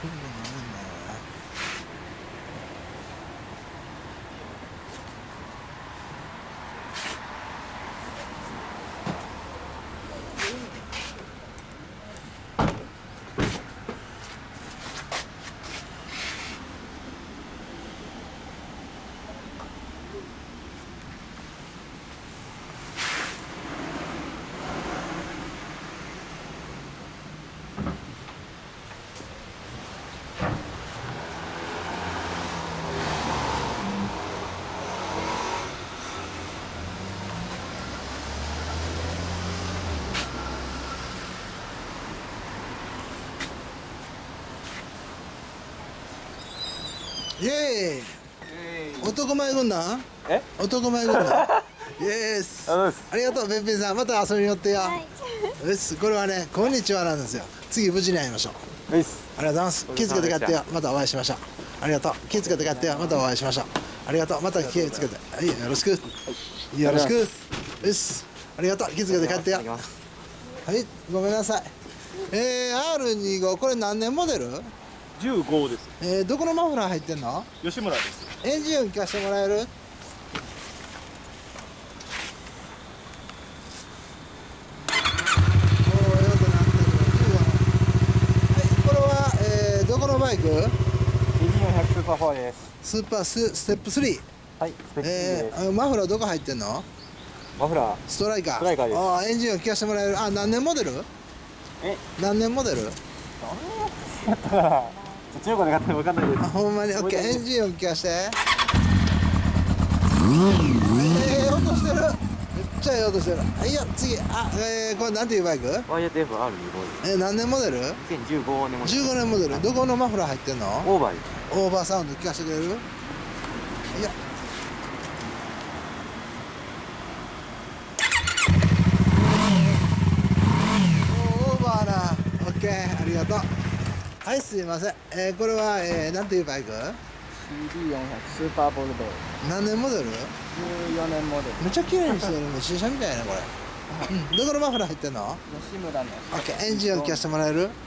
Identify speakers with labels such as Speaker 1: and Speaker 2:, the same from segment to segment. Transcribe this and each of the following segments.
Speaker 1: イエーイ。男前軍団？男前軍団。イエス。ありがとう、べっぴんさん。また遊びに寄ってよ。よし、これはね、こんにちはなんですよ。次無事に会いましょう。ありがとうございます。気をつけて帰ってよ。またお会いしましょう。ありがとう。気をつけて帰ってよ。またお会いしましょう。ありがとう。また気をつけて。はい、よろしく。よろしく。よし。ありがとう。気をつけて帰ってよ。はい、ごめんなさい。R25、これ何年モデル
Speaker 2: ？15です。
Speaker 1: どこのマフラー入ってんの？
Speaker 2: 吉村です。
Speaker 1: エンジン音聞かせてもらえる？はい、これは、どこのバイク？
Speaker 2: CB400 スーパー4です。
Speaker 1: スーパーステップ3。
Speaker 2: はい、ステップ3です。
Speaker 1: マフラーどこ入ってんの？
Speaker 2: マフラー
Speaker 1: ストライカー。
Speaker 2: ストライカーです。
Speaker 1: ああ、エンジン音聞かせてもらえる？あ、何年モデル？何年モデル？
Speaker 2: 中古で買ったら分かんないです。
Speaker 1: あ、ほんまに。オッケー、エンジン音聞かせて。音してる。めっちゃいい音してる。はいよ、次。あ、これなんていうバイク？
Speaker 2: YF-R25。
Speaker 1: 何年モデル？
Speaker 2: 2015年モデル。
Speaker 1: 15年モデル。どこのマフラー入ってんの？
Speaker 2: オーバーです。
Speaker 1: オーバーサウンド聞かせてくれる？いや。オーバーな。オッケー、ありがとう。はい、すいません。これは、なんていうバイク？
Speaker 2: CB400 スーパーボルドー。
Speaker 1: 何年モデル？
Speaker 2: 14年モデル。
Speaker 1: めっちゃ綺麗にしてる。もう新車みたいなこれ。どこのマフラー入ってんの？
Speaker 2: 吉村の。
Speaker 1: オッケー、エンジンを聞かせてもらえる？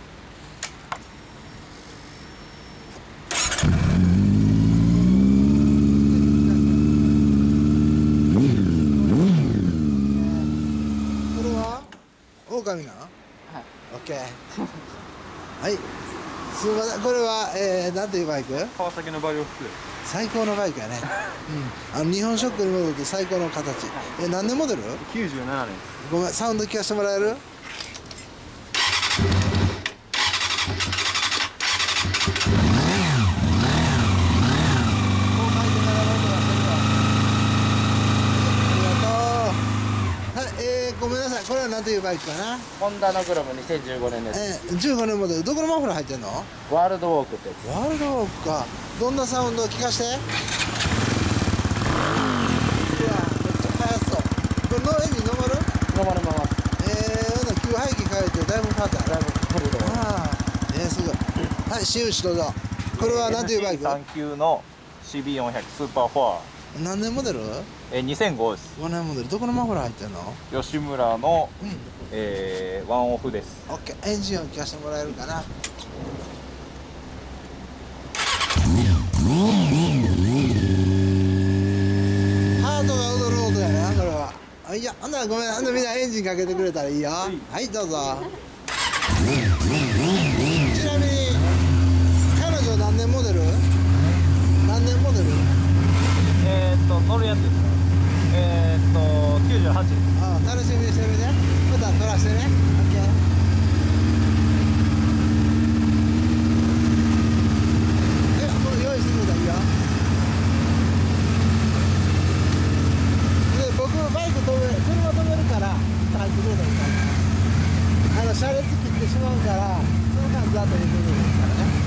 Speaker 1: これは狼な？はい。オッケー。はい。すみません。これは、なんていうバイク？
Speaker 2: 川崎のバイオ2。
Speaker 1: 最高のバイクやね。日本ショックに戻って最高の形。何年モデル？
Speaker 2: 97年。
Speaker 1: ごめん、サウンド聞かせてもらえる？ごめんなさい、これは何ていうバイクかな？
Speaker 2: ホンダのグロム2015年です。
Speaker 1: 15年モデル。どこのマフラー入ってんの？
Speaker 2: ワールドウォークってやつ。
Speaker 1: ワールドウォークか。どんなサウンドを聞かして。うわ、めっちゃ速そう。これのエンジン飲まる？
Speaker 2: 飲まれます。
Speaker 1: 給排気変えてだいぶ変わった。
Speaker 2: だいぶ変わると思います。
Speaker 1: ああ、すごい。はい、真打ちどうぞ。これは何ていうバイク
Speaker 2: ？39の CB400 スーパー4。
Speaker 1: 何年モデル
Speaker 2: ？2005です。
Speaker 1: 5年モデル。どこのマフラー入ってんの？
Speaker 2: 吉村の、ワンオフです。
Speaker 1: オッケー、エンジンを聞かせてもらえるかな？ハートが踊る音やな、これは。いや、ほんならごめん、みんなエンジンかけてくれたらいいよ。はい、どうぞ。ちなみに彼女何年モデル？何年モデル？
Speaker 2: 乗るやつですね。98です。
Speaker 1: ああ、楽しみにしてるね。また撮らしてね。オッケー。これ用意してくれたらいいよ。で、僕バイク止め、車止めるから入ってくれたらいいから。車列切ってしまうから、その間ずっと入れてくれるからね。